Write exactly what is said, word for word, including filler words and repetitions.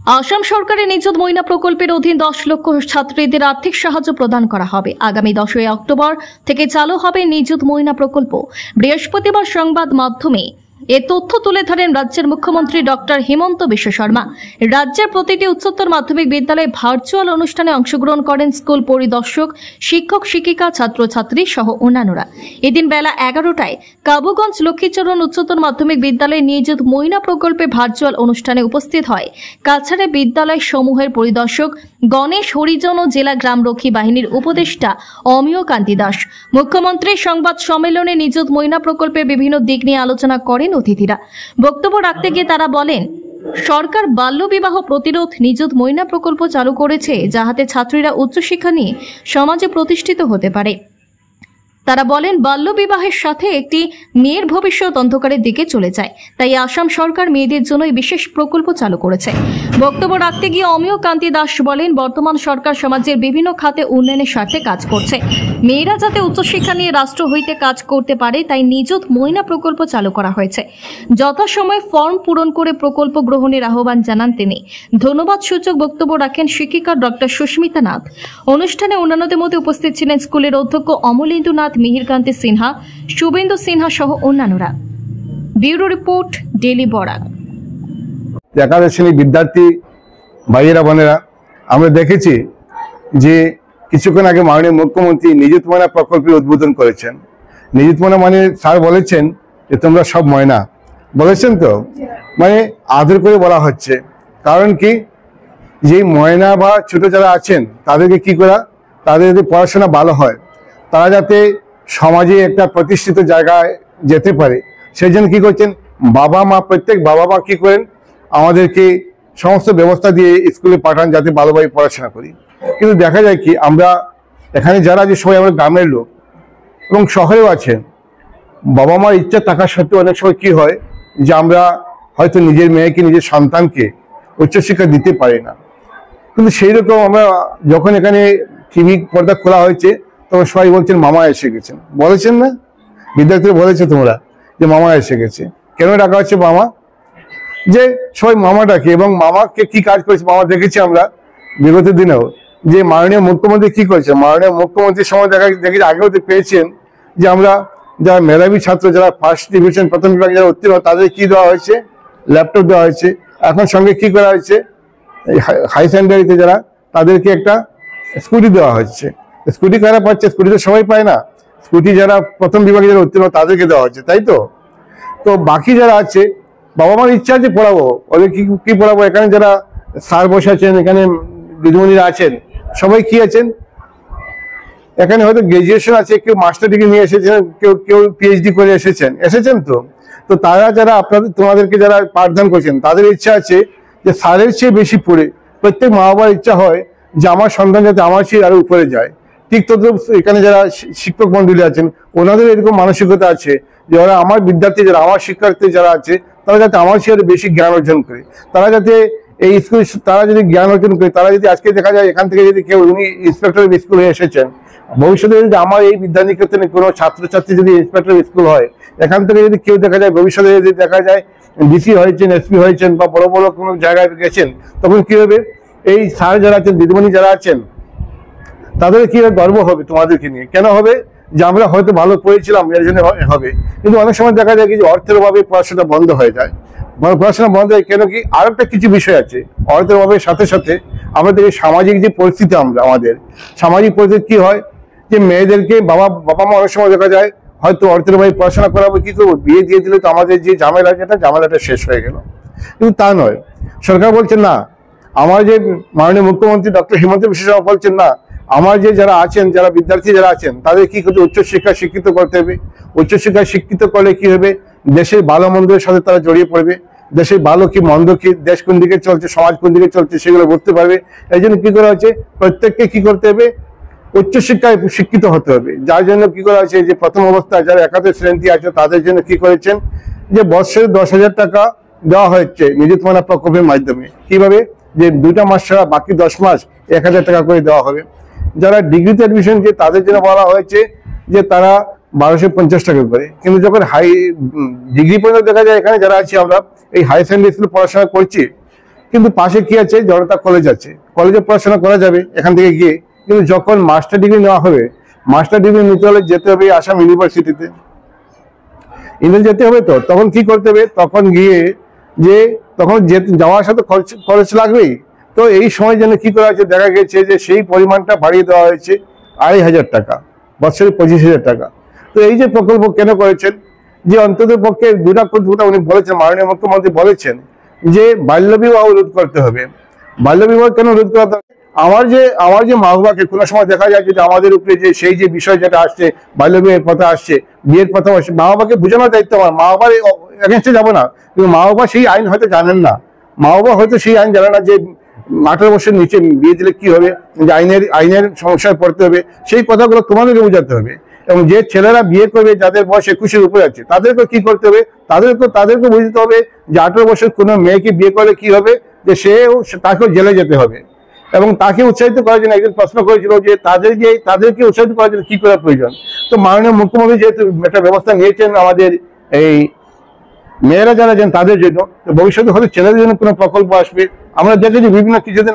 আসাম সরকারের নিযুত ময়না প্রকল্পের অধীন দশ লক্ষ ছাত্রীদের আর্থিক সাহায্য প্রদান করা হবে। আগামী দশই অক্টোবর থেকে চালু হবে নিযুত ময়না প্রকল্প। বৃহস্পতিবার সংবাদ মাধ্যমে এ তথ্য তুলে ধরেন রাজ্যের মুখ্যমন্ত্রী ডক্টর হিমন্ত বিশ্ব শর্মা। রাজ্যের প্রতিটি উচ্চতর মাধ্যমিক বিদ্যালয়ে ভার্চুয়াল অনুষ্ঠানে অংশগ্রহণ করেন স্কুল পরিদর্শক, শিক্ষক শিক্ষিকা, ছাত্রছাত্রী সহ অন্যান্যরা। এদিন বেলা এগারোটায় কাবুগঞ্জ লক্ষ্মীচরণ উচ্চতর মাধ্যমিক বিদ্যালয়ে নিযুত ময়না প্রকল্পে ভার্চুয়াল অনুষ্ঠানে উপস্থিত হয় কাছাড়ে বিদ্যালয় সমূহের পরিদর্শক গণেশ হরিজন ও জেলা গ্রামরক্ষী বাহিনীর উপদেষ্টা অমিয় কান্তি দাস। মুখ্যমন্ত্রীর সংবাদ সম্মেলনে নিযুত ময়না প্রকল্পের বিভিন্ন দিক নিয়ে আলোচনা করেন অতিথিরা। বক্তব্য রাখতে গিয়ে তারা বলেন, সরকার বাল্যবিবাহ প্রতিরোধ নিযুত ময়না প্রকল্প চালু করেছে, যাহাতে ছাত্রীরা উচ্চশিক্ষা নিয়ে সমাজে প্রতিষ্ঠিত হতে পারে। তারা বলেন, বাল্যবিবাহের সাথে একটি মেয়ের ভবিষ্যৎ অন্ধকারের দিকে চলে যায়, তাই আসাম সরকার মেয়েদের জন্য এই বিশেষ প্রকল্প চালু করেছে। বক্তব্য রাখতে গিয়ে অমিয় কান্তি দাস বলেন, বর্তমান সরকার সমাজের বিভিন্ন খাতে উন্নয়নের স্বার্থে কাজ করছে। মেয়েরা যাতে উচ্চশিক্ষা নিয়ে রাষ্ট্র হইতে কাজ করতে পারে, তাই নিযুত ময়না প্রকল্প চালু করা হয়েছে। যথাসময়ে ফর্ম পূরণ করে প্রকল্প গ্রহণের আহ্বান জানান তিনি। ধন্যবাদ সূচক বক্তব্য রাখেন শিক্ষিকা ডক্টর সুস্মিতা নাথ। অনুষ্ঠানে অন্যান্যদের মধ্যে উপস্থিত ছিলেন স্কুলের অধ্যক্ষ অমলেন্দু নাথ, মিহিরকান্তি সিনহা, শুভেন্দু সিনহা সহ অন্যান্যরা। Bureau report, daily Barak. একাদশ শ্রেণীর বিদ্যার্থী ভাইয়েরা বোনেরা, আমরা দেখেছি যে কিছুক্ষণ আগে মাননীয় মুখ্যমন্ত্রী নিযুত ময়না প্রকল্পের উদ্বোধন করেছেন। নিযুত ময়না মানে স্যার বলেছেন যে তোমরা সব ময়না, বলেছেন তো, মানে আদর করে বলা হচ্ছে। কারণ কি, যে ময়না বা ছোট যারা আছেন তাদেরকে কি করা, তাদের যদি পড়াশোনা ভালো হয়, তারা যাতে সমাজে একটা প্রতিষ্ঠিত জায়গায় যেতে পারে, সেই জন্য কি করছেন বাবা মা, প্রত্যেক বাবা মা কি করেন, আমাদেরকে সমস্ত ব্যবস্থা দিয়ে স্কুলে পাঠান যাতে ভালোভাবে পড়াশোনা করি। কিন্তু দেখা যায় কি, আমরা এখানে যারা যে সবাই আমরা গ্রামের লোক এবং শহরেও আছেন, বাবা মার ইচ্ছা থাকা সত্ত্বেও অনেক সময় কি হয় যে আমরা হয়তো নিজের মেয়েকে, নিজের সন্তানকে উচ্চশিক্ষা দিতে পারি না। কিন্তু সেই রকম আমরা যখন এখানে টিভি পর্দা খোলা হয়েছে, তখন সবাই বলছেন মামা এসে গেছেন, বলেছেন না, বিদ্যার্থীরা বলেছে তোমরা যে মামা এসে গেছে। কেন ডাকা হচ্ছে মামা? যে সবাই মামা ডাকে, এবং মামাকে কি কাজ করেছে মামা দেখেছি আমরা বিগত দিনেও, যে মাননীয় মুখ্যমন্ত্রী কি করেছে। মাননীয় মুখ্যমন্ত্রীর সময় দেখা দেখেছি, আগেও পেয়েছেন যে আমরা যারা মেধাবী ছাত্র, যারা ফার্স্ট ডিভিশন প্রথম বিভাগে যারা উত্তীর্ণ, তাদের কি দেওয়া হয়েছে, ল্যাপটপ দেওয়া হয়েছে। এখন সঙ্গে কি করা হয়েছে, হাই সেকেন্ডারিতে যারা, তাদেরকে একটা স্কুটি দেওয়া হচ্ছে। স্কুটি কারা পাচ্ছে? স্কুটি তো সবাই পায় না। স্কুটি যারা প্রথম বিভাগে যারা উত্তীর্ণ তাদেরকে দেওয়া হচ্ছে, তাই তো। তো বাকি যারা আছে, বাবা মার ইচ্ছা আছে পড়াবো, ওদের কি কি পড়াবো। এখানে যারা স্যার বসে আছেন, এখানে দিদিমণিরা আছেন, সবাই কি আছেন, এখানে হয়তো গ্রাজুয়েশন আছে, কেউ মাস্টার ডিগ্রি নিয়ে এসেছেন, কেউ কেউ পিএইচডি করে এসেছেন এসেছেন তো তো তারা যারা আপনাদের তোমাদেরকে যারা পাঠদান করছেন, তাদের ইচ্ছা আছে যে স্যারের চেয়ে বেশি পড়ে। প্রত্যেক মা বাবার ইচ্ছা হয় যে আমার সন্তান যাতে আমার চেয়ে আরো উপরে যায়। ঠিক তো এখানে যারা শিক্ষক মন্ডলী আছেন, ওনাদের এরকম মানসিকতা আছে যে ওরা আমার বিদ্যার্থী যারা, আমার শিক্ষার্থী যারা আছে, তারা যাতে আমার চেয়ে আরো বেশি জ্ঞান অর্জন করে, তারা যাতে এই স্কুল, তারা যদি জ্ঞান অর্জন করে, তারা যদি আজকে দেখা যায় এখান থেকে যদি কেউ উনি ইন্সপেক্টর স্কুল হয়ে এসেছেন, ভবিষ্যতে যদি আমার এই বিদ্যানিকেতনে কোনো ছাত্রছাত্রী যদি ইন্সপেক্টর স্কুল হয়, এখান থেকে যদি কেউ দেখা যায় ভবিষ্যতে যদি দেখা যায় ডিসি হয়েছেন, এসপি হয়েছেন, বা বড় বড় কোনো জায়গায় গেছেন, তখন কি হবে, এই স্যার যারা আছেন, দিদিমণি যারা আছেন, তাদের কি গর্ব হবে তোমাদেরকে নিয়ে। কেন হবে? যে আমরা হয়তো ভালো পড়েছিলাম, এর জন্য হবে। কিন্তু অনেক সময় দেখা যায় কি যে অর্থের অভাবে পড়াশোনা বন্ধ হয়ে যায়। পড়াশোনা বন্ধ হয় কেন কি, আর একটা কিছু বিষয় আছে, অর্থের অভাবের সাথে সাথে আমাদের সামাজিক যে পরিস্থিতি, আমরা আমাদের সামাজিক পরিস্থিতি কি হয়, যে মেয়েদেরকে বাবা বাবা মা অনেক সময় দেখা যায় হয়তো অর্থের অভাবে পড়াশোনা করাবো, কি করবো, বিয়ে দিয়ে দিলে তো আমাদের যে ঝামেলা, যেটা ঝামেলাটা শেষ হয়ে গেল। কিন্তু তা নয়, সরকার বলছেন না, আমার যে মাননীয় মুখ্যমন্ত্রী ডক্টর হিমন্ত বিশ্ব শর্মা বলছেন না, আমার যে যারা আছেন, যারা বিদ্যার্থী যারা আছেন, তাদের কি করতে, উচ্চশিক্ষা শিক্ষিত করতে হবে। উচ্চশিক্ষা শিক্ষিত করলে কি হবে, দেশের ভালো মন্দের সাথে তারা জড়িয়ে পড়বে, দেশের ভালো কি মন্দ কি, দেশ কোন দিকে চলছে, সমাজ কোন দিকে চলছে, সেগুলো বুঝতে পারবে। এই জন্য কি করা হচ্ছে, প্রত্যেককে কি করতে হবে, উচ্চশিক্ষায় শিক্ষিত হতে হবে। যার জন্য কি করা হয়েছে, যে প্রথম অবস্থায় যারা একাদশ শ্রেণী আছে, তাদের জন্য কি করেছেন, যে বছরে দশ হাজার টাকা দেওয়া হচ্ছে নিযুত ময়না প্রকল্পের মাধ্যমে। কিভাবে, যে দুইটা মাস ছাড়া বাকি দশ মাস এক হাজার টাকা করে দেওয়া হবে। যারা ডিগ্রিতে অ্যাডমিশন দিয়ে, তাদের জন্য বলা হয়েছে যে তারা বারোশো পঞ্চাশ টাকা করে। কিন্তু যখন হাই ডিগ্রি পর্যন্ত দেখা যায়, এখানে যারা আছি আমরা এই হাই সেকেন্ডারি স্কুলে পড়াশোনা করছি, কিন্তু পাশে কি আছে, জনতা কলেজ আছে, কলেজে পড়াশোনা করা যাবে এখান থেকে গিয়ে। কিন্তু যখন মাস্টার ডিগ্রি নেওয়া হবে, মাস্টার ডিগ্রি নিতে হলে যেতে হবে আসাম ইউনিভার্সিটিতে, ইন্ডিয়া যেতে হবে। তো তখন কি করতে হবে, তখন গিয়ে যে তখন যাওয়া আসা তো খরচ খরচ লাগবেই। তো এই সময় জন্য কি করা হয়েছে, দেখা গেছে যে সেই পরিমাণটা বাড়িয়ে দেওয়া হয়েছে আড়াই হাজার টাকা, বছরে পঁচিশ হাজার টাকা। তো এই যে প্রকল্প কেন করেছেন, যে অন্তত পক্ষে দুটা কথা উনি বলেছেন, মাননীয় মুখ্যমন্ত্রী বলেছেন যে বাল্যবিবাহ রোধ করতে হবে। বাল্যবিবাহ কেন রোধ করতে হবে, আমার যে আমার যে মা বাবাকে কোনো সময় দেখা যায় যে আমাদের উপরে যে সেই যে বিষয় যেটা আসছে, বাল্যবিবাহের কথা আসছে, বিয়ের কথা আসছে, মা বাবাকে বোঝানোর দায়িত্ব আমার। মা বাবার এগেনস্টে যাবো না, কিন্তু মা বাবা সেই আইন হয়তো জানেন না। মা বাবা হয়তো সেই আইন জানে না যে আঠারো বছর নিচে বিয়ে দিলে কি হবে, যে আইনের আইনের সমস্যায় পড়তে হবে, সেই কথাগুলো তোমাদেরকে বোঝাতে হবে। এবং যে ছেলেরা বিয়ে করবে, যাদের বয়স একুশের উপরে আছে, তাদেরকে কি করতে হবে, তাদেরকে তাদেরকে বুঝতে হবে যে আঠারো বছর কোনো মেয়েকে বিয়ে করলে কি হবে, যে সেও তাকেও জেলে যেতে হবে। এবং তাকে উৎসাহিত করার জন্য একজন প্রশ্ন করেছিল যে তাদের যে তাদেরকে উৎসাহিত করার জন্য কি করা প্রয়োজন। তো মাননীয় মুখ্যমন্ত্রী যেহেতু একটা ব্যবস্থা নিয়েছেন আমাদের এই মেয়েরা যারা আছেন তাদের জন্য, তো ভবিষ্যতে হয়তো ছেলেদের জন্য কোনো প্রকল্প আসবে। আমরা দেখেছি বিভিন্ন কিছুদিন